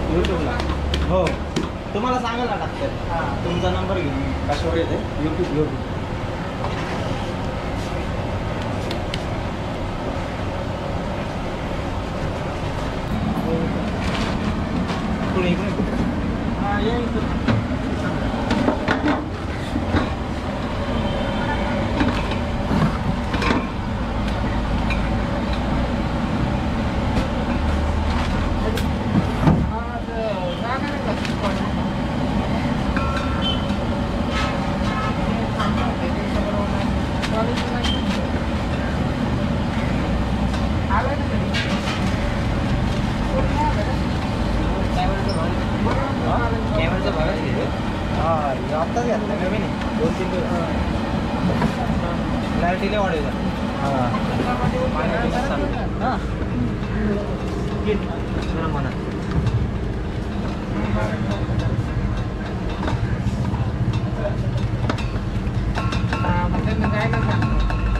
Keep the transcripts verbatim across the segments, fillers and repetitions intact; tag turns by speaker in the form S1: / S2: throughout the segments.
S1: यूट्यूबला हो तुम्हाला सांगायला टाकतात हां तुमचा नंबर घेऊन कशावर येते यूट्यूब यूट्यूब पुढे इकडे हां ये इथं कॅमेराचा भाग आहे हां आत्ताच घातला नवीन आहे दोन तीन दिवस क्लॅरिटीला वाढेल हां हां म्हणा काय ना सांग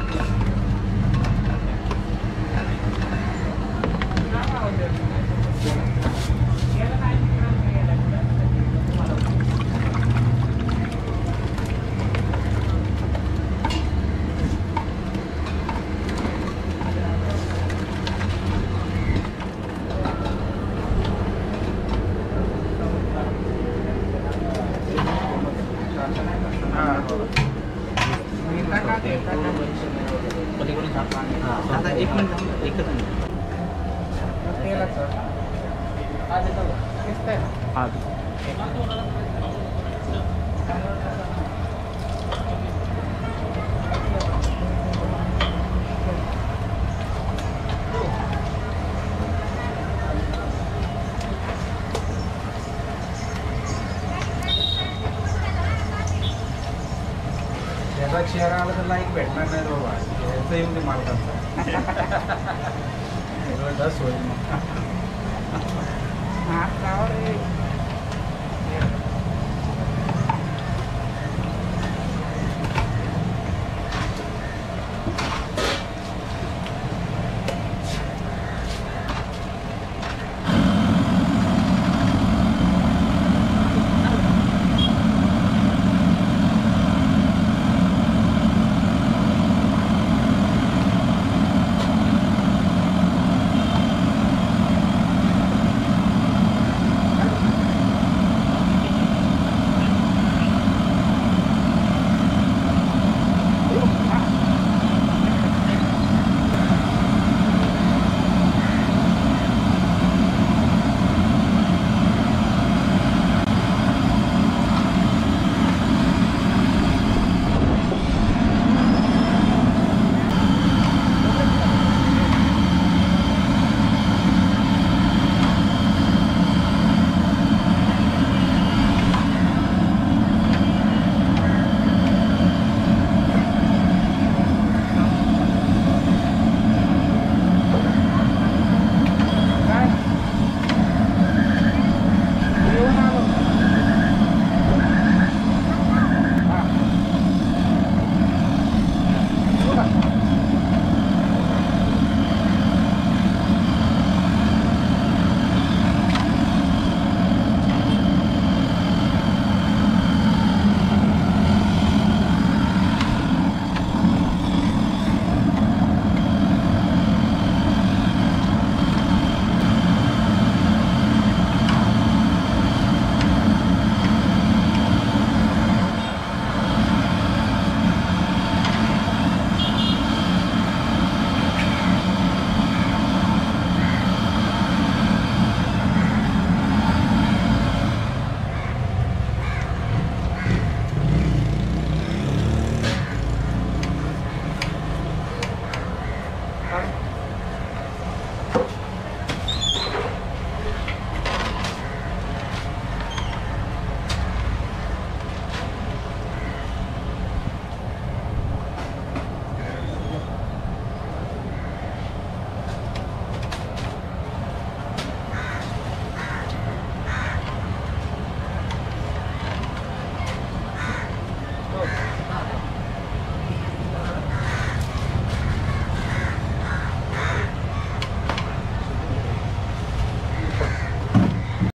S1: आता एक मिनिट एकच मिनिट त्याचा शेअर आला तर लाईक भेटणार नाही बाबा याचं येऊन ते मालकांचा दस होईल